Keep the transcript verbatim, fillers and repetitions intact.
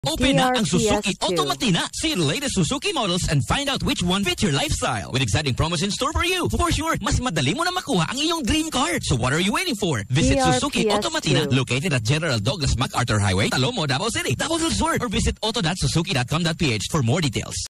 Open na ang D R P S Suzuki two. Auto Matina. See the latest Suzuki models and find out which one fits your lifestyle. With exciting promos in store for you. For sure, mas madali mo na makuha ang iyong dream car. So what are you waiting for? Visit D R P S Suzuki Auto Matina, two. located at General Douglas MacArthur Highway, Talomo, Davao City, Davao del Sur, or visit auto dot suzuki dot com dot p h for more details.